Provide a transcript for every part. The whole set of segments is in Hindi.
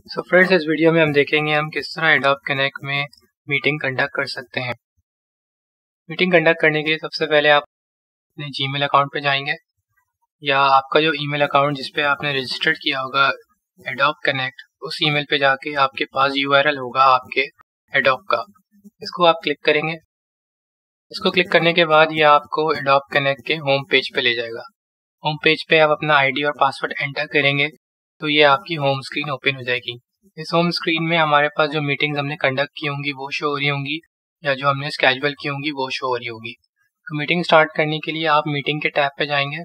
सो फ्रेंड्स, इस वीडियो में हम देखेंगे हम किस तरह एडोब कनेक्ट में मीटिंग कंडक्ट कर सकते हैं। मीटिंग कंडक्ट करने के लिए सबसे पहले आप अपने जीमेल अकाउंट पे जाएंगे या आपका जो ईमेल अकाउंट जिस पे आपने रजिस्टर्ड किया होगा एडोब कनेक्ट, उस ईमेल पे जाके आपके पास यूआरएल होगा आपके एडोब का, इसको आप क्लिक करेंगे। इसको क्लिक करने के बाद ये आपको एडोब कनेक्ट के होम पेज पे ले जाएगा। होम पेज पे आप अपना आईडी और पासवर्ड एंटर करेंगे तो ये आपकी होम स्क्रीन ओपन हो जाएगी। इस होम स्क्रीन में हमारे पास जो मीटिंग्स हमने कंडक्ट की होंगी वो शो हो रही होंगी या जो हमने स्केड्यूल की होंगी वो शो हो रही होगी। तो मीटिंग स्टार्ट करने के लिए आप मीटिंग के टैब पे जाएंगे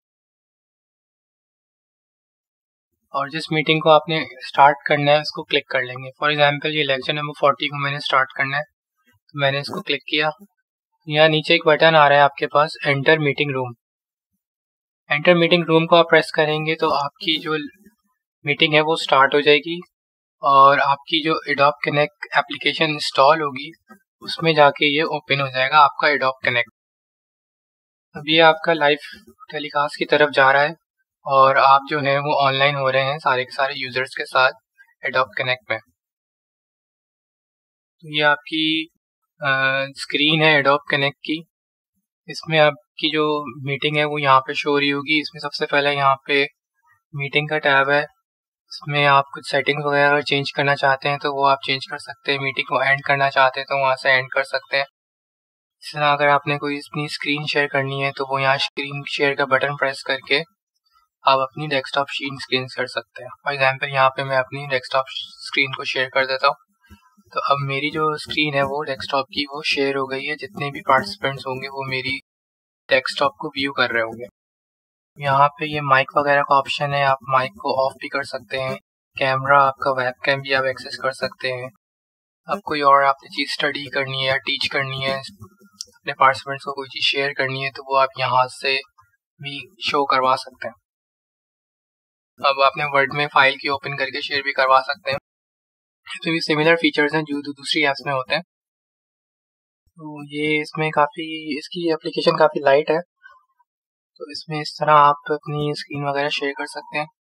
और जिस मीटिंग को आपने स्टार्ट करना है उसको क्लिक कर लेंगे। फॉर एग्जांपल ये लेक्चर नंबर 40 को मैंने स्टार्ट करना है, तो मैंने इसको क्लिक किया। यहाँ नीचे एक बटन आ रहा है आपके पास, enter meeting room. Enter meeting room को आप प्रेस करेंगे तो आपकी जो मीटिंग है वो स्टार्ट हो जाएगी और आपकी जो एडोब कनेक्ट एप्लीकेशन इंस्टॉल होगी उसमें जाके ये ओपन हो जाएगा आपका एडोब कनेक्ट। अब ये आपका लाइव टेलीकास्ट की तरफ जा रहा है और आप जो है वो ऑनलाइन हो रहे हैं सारे के सारे यूजर्स के साथ एडोब कनेक्ट में। तो ये आपकी स्क्रीन है एडोब कनेक्ट की। इसमें आपकी जो मीटिंग है वो यहाँ पे शो हो रही होगी। इसमें सबसे पहले यहाँ पे मीटिंग का टैब है, इसमें आप कुछ सेटिंग्स वगैरह अगर चेंज करना चाहते हैं तो वो आप चेंज कर सकते हैं। मीटिंग को एंड करना चाहते हैं तो वहाँ से एंड कर सकते हैं। इस तरह अगर आपने कोई अपनी स्क्रीन शेयर करनी है तो वो यहाँ स्क्रीन शेयर का बटन प्रेस करके आप अपनी डेस्कटॉप स्क्रीन कर सकते हैं। फॉर एग्जांपल यहाँ पे मैं अपनी डेस्कटॉप स्क्रीन को शेयर कर देता हूँ। तो अब मेरी जो स्क्रीन है वो डेस्कटॉप की वो शेयर हो गई है। जितने भी पार्टिसिपेंट्स होंगे वो मेरी डेस्कटॉप को व्यू कर रहे होंगे। यहाँ पे ये माइक वगैरह का ऑप्शन है, आप माइक को ऑफ भी कर सकते हैं। कैमरा आपका वेबकैम भी आप एक्सेस कर सकते हैं। अब कोई और आपने चीज़ स्टडी करनी है या टीच करनी है, अपने पार्टिसिपेंट्स को कोई चीज़ शेयर करनी है तो वो आप यहाँ से भी शो करवा सकते हैं। अब आपने वर्ड में फाइल की ओपन करके शेयर भी करवा सकते हैं। तो ये सिमिलर फीचर्स हैं जो दूसरी ऐप्स में होते हैं। तो ये इसमें काफ़ी इसकी एप्लीकेशन काफ़ी लाइट है, तो इसमें इस तरह आप अपनी स्क्रीन वगैरह शेयर कर सकते हैं।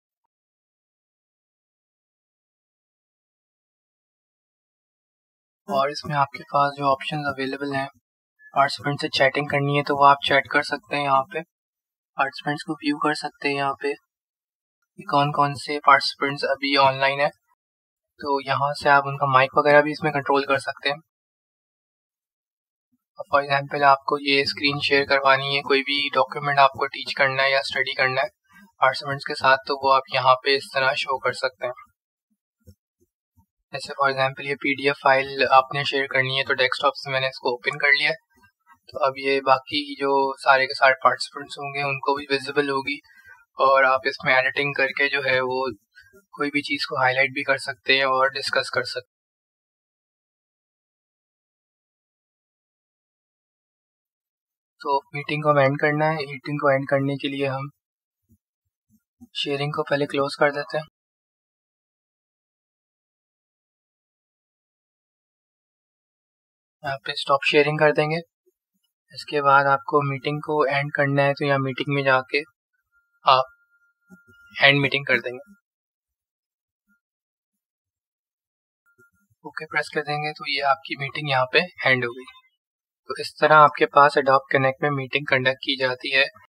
और इसमें आपके पास जो ऑप्शंस अवेलेबल हैं, पार्टिसिपेंट से चैटिंग करनी है तो वो आप चैट कर सकते हैं। यहाँ पे पार्टिसिपेंट्स को व्यू कर सकते हैं। यहाँ पे कौन कौन से पार्टिसिपेंट्स अभी ऑनलाइन है, तो यहाँ से आप उनका माइक वगैरह भी इसमें कंट्रोल कर सकते हैं। फॉर एग्जांपल आपको ये स्क्रीन शेयर करवानी है, कोई भी डॉक्यूमेंट आपको टीच करना है या स्टडी करना है पार्टिसिपेंट्स के साथ, तो वो आप यहाँ पे इस तरह शो कर सकते हैं। जैसे फॉर एग्जांपल ये पीडीएफ फाइल आपने शेयर करनी है तो डेस्कटॉप से मैंने इसको ओपन कर लिया है। तो अब ये बाकी जो सारे के सारे पार्टिसिपेंट्स होंगे उनको भी विजिबल होगी और आप इसमें एडिटिंग करके जो है वो कोई भी चीज़ को हाईलाइट भी कर सकते हैं और डिस्कस कर सकते हैं। तो मीटिंग को एंड करना है। मीटिंग को एंड करने के लिए हम शेयरिंग को पहले क्लोज कर देते हैं। यहाँ पे स्टॉप शेयरिंग कर देंगे। इसके बाद आपको मीटिंग को एंड करना है तो यहाँ मीटिंग में जाके आप एंड मीटिंग कर देंगे। ओके प्रेस कर देंगे तो ये आपकी मीटिंग यहाँ पे एंड हो गई। तो इस तरह आपके पास एडोब कनेक्ट में मीटिंग कंडक्ट की जाती है